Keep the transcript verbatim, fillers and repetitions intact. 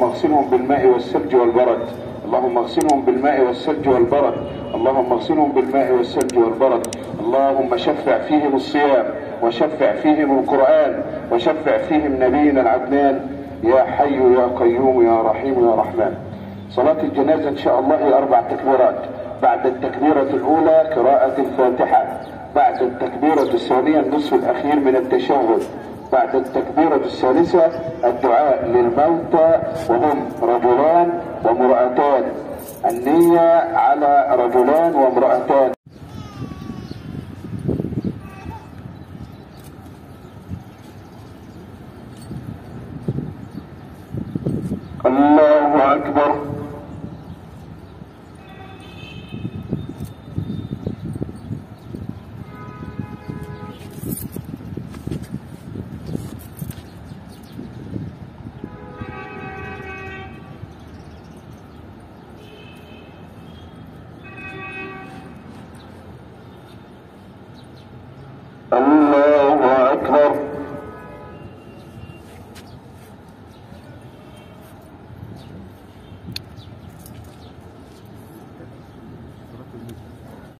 اغسلهم بالماء والثلج والبرد، اللهم اغسلهم بالماء والثلج والبرد، اللهم اغسلهم بالماء والثلج والبرد. اللهم شفع فيهم الصيام، وشفع فيهم القرآن، وشفع فيهم نبينا العدنان، يا حي يا قيوم يا رحيم يا رحمن. صلاة الجنازة إن شاء الله هي أربع تكبيرات. بعد التكبيرة الأولى قراءة الفاتحة، بعد التكبيرة الثانية النصف الأخير من التشهد، بعد التكبيرة الثالثة الدعاء للموتى وهم رجلان وامرأتان، النية على رجلان وامرأتان. الله أكبر.